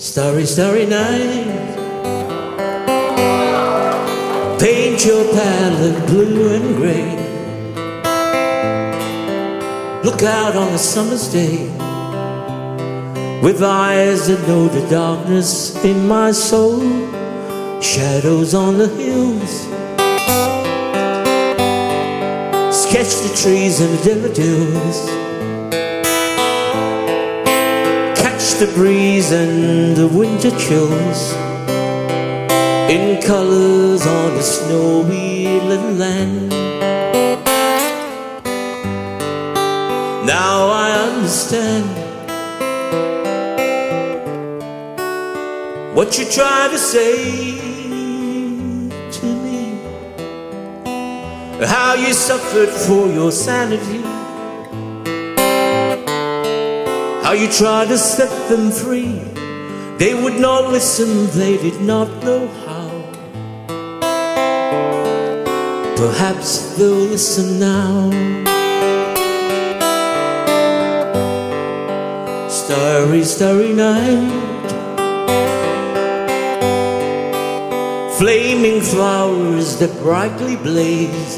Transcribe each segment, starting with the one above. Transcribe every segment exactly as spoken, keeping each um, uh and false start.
Starry, starry night, paint your palette blue and gray. Look out on a summer's day with eyes that know the darkness in my soul. Shadows on the hills, sketch the trees and the daffodils, catch the breeze and the winter chills in colors on the snowy little land. Now I understand what you try to say to me, how you suffered for your sanity, how you tried to set them free. They would not listen, they did not know how. Perhaps they'll listen now. Starry, starry night, flaming flowers that brightly blaze,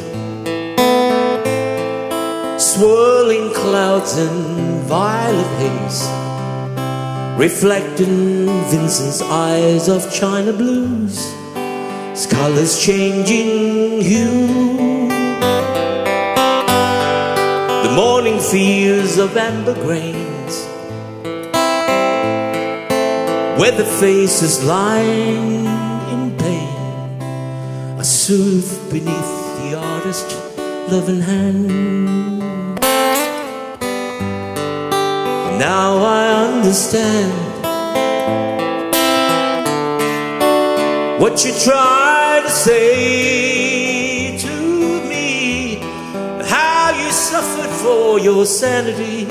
swirling clouds and violet haze, reflecting Vincent's eyes of china blues, colors changing hue. The morning fields of amber grains, where the faces lying in pain are soothed beneath the artist's loving hand. Now I understand what you try to say to me, how you suffered for your sanity,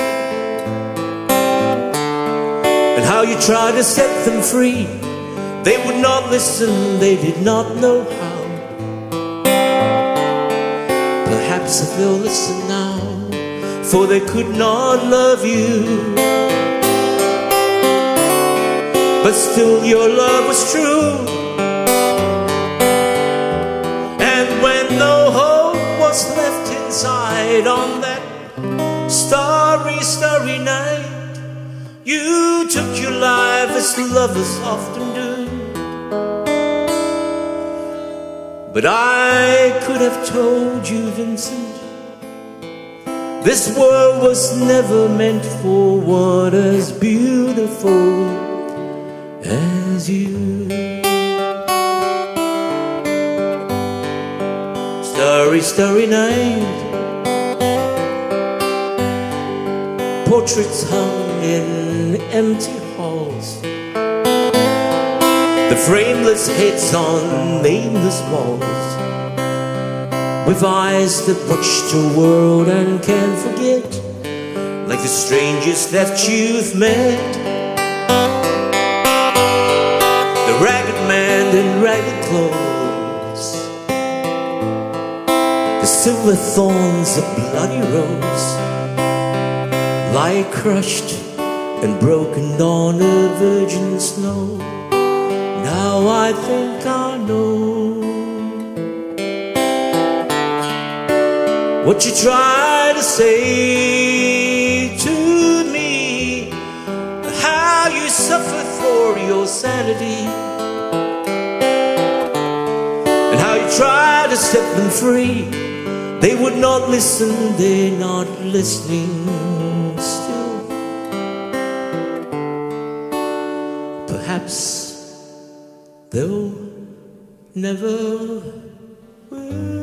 and how you tried to set them free. They would not listen, they did not know how. Perhaps they'll listen now, for they could not love you, but still your love was true. And when no hope was left inside on that starry, starry night, you took your life as lovers often do. But I could have told you, Vincent, this world was never meant for one as beautiful as you. Starry, starry night, portraits hung in empty halls, the frameless heads on nameless walls, with eyes that watch the world and can't forget, like the strangest that you've met. The ragged man in ragged clothes, the silver thorns of bloody rose, lie crushed and broken on a virgin snow. Now I think I know what you try to say to me, how you suffered for your sanity, and how you tried to set them free. They would not listen, they're not listening still. Perhaps they'll never will.